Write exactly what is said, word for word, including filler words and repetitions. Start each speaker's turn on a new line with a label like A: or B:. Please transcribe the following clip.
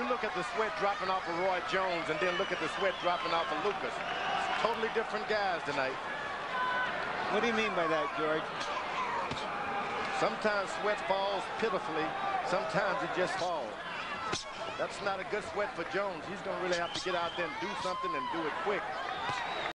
A: look at the sweat dropping off of Roy Jones and then look at the sweat dropping off of Lucas. It's totally different guys tonight.
B: What do you mean by that, George?
A: Sometimes sweat falls pitifully. Sometimes it just falls. That's not a good sweat for Jones. He's going to really have to get out there and do something and do it quick.